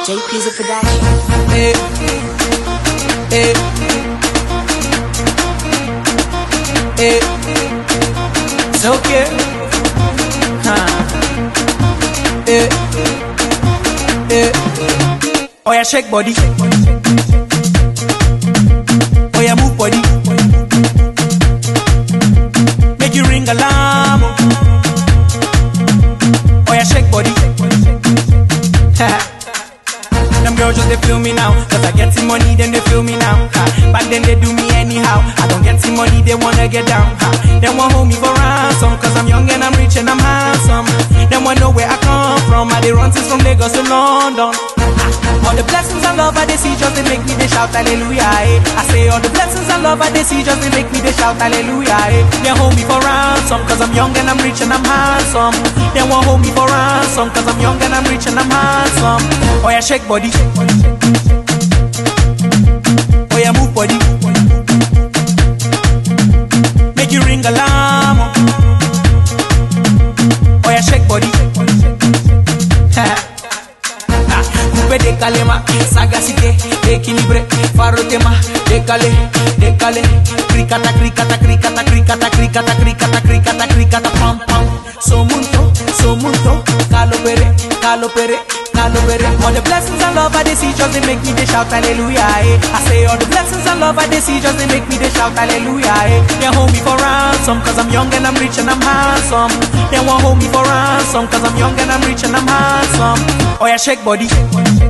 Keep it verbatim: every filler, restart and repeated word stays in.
J P's a production. Hey, hey, hey, it's okay. Huh. Hey, hey. Oh yeah, shake body. Oh yeah, move body. Make you ring alarm. Oh yeah, shake body. Them girls just they feel me now, cause I get some money, then they feel me now. Ha. Back then they do me anyhow. I don't get some money, they wanna get down. Ha. They want hold me for ransom, cause I'm young and I'm rich and I'm handsome. They want know where I come from. I they run since from Lagos to London. All the blessings and love I they see just they make me they shout hallelujah. Eh. I say all the blessings and love I they see just they make me they shout hallelujah. Eh. They hold me for ransom, cause I'm young and I'm rich and I'm handsome. They want hold me for ransom, cause I'm young and I'm rich and I'm handsome. Oh yeah, shake body. Oh yeah, move body. Make you ring alarm. Oh yeah, shake body. Décale ma, sagacité, équilibré, farotema, décale, décale, cricata, cricata, cricata, cricata, cricata, cricata, cricata, cricata, pam pam, somunto, somunto, calopere, calopere, calopere. All the blessings and love I they see just they make me they shout hallelujah. Eh. I say all the blessings and love I they see just they make me they shout hallelujah. Eh. They hold me for ransom, cause I'm young and I'm rich and I'm handsome. They won't hold me for ransom, cause I'm young and I'm rich and I'm handsome. Oh yeah, shake body.